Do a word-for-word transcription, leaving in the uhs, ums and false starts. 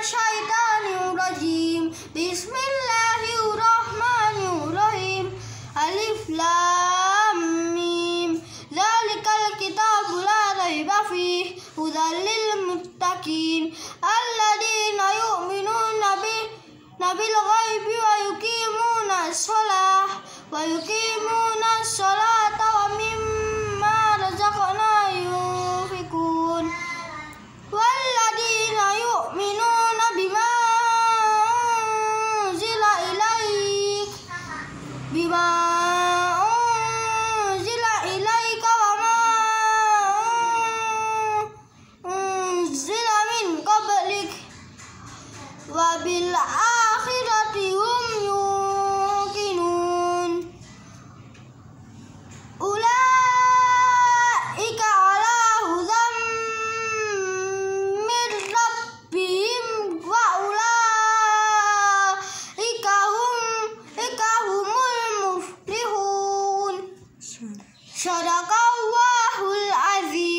minasyaitonir rajim. Bismillahirrahmanirrahim. Alif lam mim. Dzalikal kitabu la raiba fihi hudan lil muttaqin alladzina yu'minuna bil ghaibi wa yuqimuna shalah wa yuqimuna sholata wa mimma razaqnahum yunfiqun walladzina yu'minuna bima unzila ilaik bima unzila ilaika wa ma unzila min qablik wa bil akhirati hum yuqinun. Ulaika ala hudan min rabbihim wa ulaika hum ika humul muflihun. Sadaqallahul azim.